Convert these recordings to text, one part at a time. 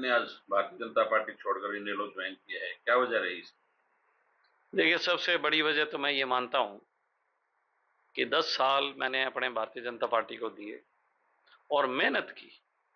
ने आज भारतीय जनता पार्टी छोड़कर इनेलो ज्वाइन किया है, क्या वजह रही इसकी? देखिए, सबसे बड़ी वजह तो मैं ये मानता हूं कि 10 साल मैंने अपने भारतीय जनता पार्टी को दिए और मेहनत की,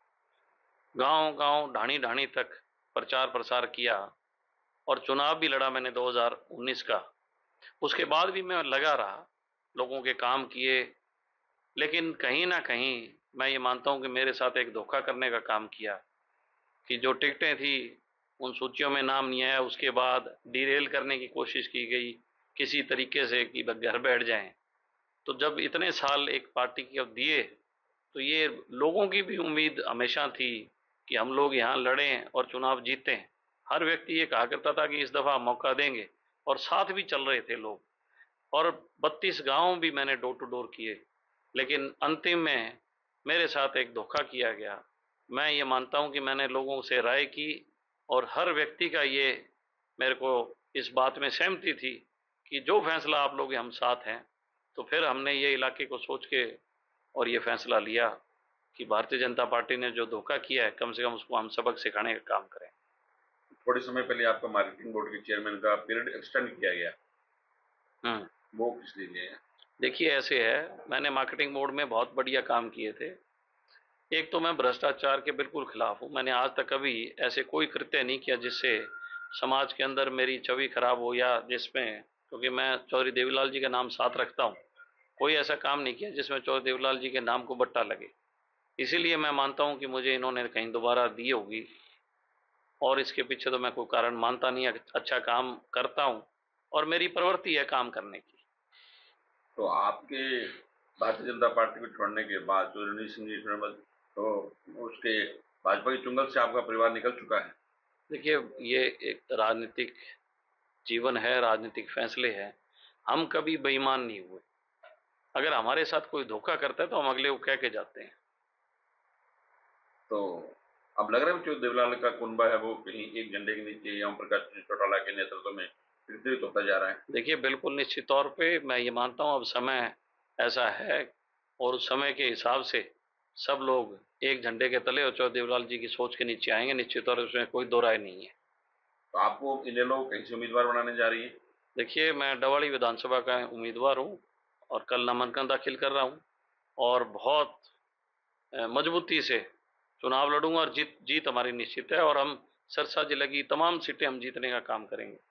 गांव गांव ढाणी ढाणी तक प्रचार प्रसार किया और चुनाव भी लड़ा मैंने 2019 का। उसके बाद भी मैं लगा रहा, लोगों के काम किए, लेकिन कहीं ना कहीं मैं ये मानता हूं कि मेरे साथ एक धोखा करने का काम किया कि जो टिकटें थी उन सूचियों में नाम नहीं आया। उसके बाद डिरेल करने की कोशिश की गई किसी तरीके से कि बस घर बैठ जाएं। तो जब इतने साल एक पार्टी की अब दिए तो ये लोगों की भी उम्मीद हमेशा थी कि हम लोग यहाँ लड़ें और चुनाव जीतें। हर व्यक्ति ये कहा करता था कि इस दफा मौका देंगे, और साथ भी चल रहे थे लोग। और 32 गांव भी मैंने डोर टू डोर किए, लेकिन अंतिम में मेरे साथ एक धोखा किया गया। मैं ये मानता हूं कि मैंने लोगों से राय की और हर व्यक्ति का ये मेरे को इस बात में सहमति थी कि जो फैसला आप लोग हम साथ हैं। तो फिर हमने ये इलाके को सोच के और ये फैसला लिया कि भारतीय जनता पार्टी ने जो धोखा किया है, कम से कम उसको हम सबक सिखाने का काम करें। थोड़े समय पहले आपका मार्केटिंग बोर्ड के चेयरमैन का पीरियड एक्सटेंड किया गया, हम्म वो किस लिए किया है? देखिए, ऐसे है, मैंने मार्केटिंग बोर्ड में बहुत बढ़िया काम किए थे। एक तो मैं भ्रष्टाचार के बिल्कुल खिलाफ हूं। मैंने आज तक कभी ऐसे कोई कृत्य नहीं किया जिससे समाज के अंदर मेरी छवि खराब हो, या जिसमें, क्योंकि मैं चौधरी देवीलाल जी का नाम साथ रखता हूं, कोई ऐसा काम नहीं किया जिसमें चौधरी देवीलाल जी के नाम को बट्टा लगे। इसीलिए मैं मानता हूं कि मुझे इन्होंने कहीं दोबारा दी होगी, और इसके पीछे तो मैं कोई कारण मानता नहीं। अच्छा काम करता हूं और मेरी प्रवृत्ति है काम करने की। तो आपके भारतीय जनता पार्टी को छोड़ने के बाद जो रणजीत सिंह जी छोड़ने तो उसके भाजपा की चुंगल से आपका परिवार निकल चुका है। देखिए, ये एक राजनीतिक जीवन है, राजनीतिक फैसले हैं। हम कभी बेईमान नहीं हुए। अगर हमारे साथ कोई धोखा करता है तो हम अगले को कह के जाते हैं। तो अब लग रहा है जो देवलाल का कुनबा है वो कहीं एक झंडे के नीचे ओम प्रकाश चौटाला के नेतृत्व में विस्तृत होता जा रहा है। देखिए, बिल्कुल निश्चित तौर पे मैं ये मानता हूं अब समय ऐसा है, और उस समय के हिसाब से सब लोग एक झंडे के तले और चौधरी देवलाल जी की सोच के नीचे आएंगे, निश्चित तौर से, उसमें कोई दो राय नहीं है। तो आपको इनेलो कहीं से उम्मीदवार बनाने जा रही है? देखिए, मैं डवाड़ी विधानसभा का उम्मीदवार हूं और कल नामांकन दाखिल कर रहा हूं, और बहुत मजबूती से चुनाव लड़ूंगा, और जीत जीत हमारी निश्चित है, और हम सिरसा जिले की तमाम सीटें हम जीतने का काम करेंगे।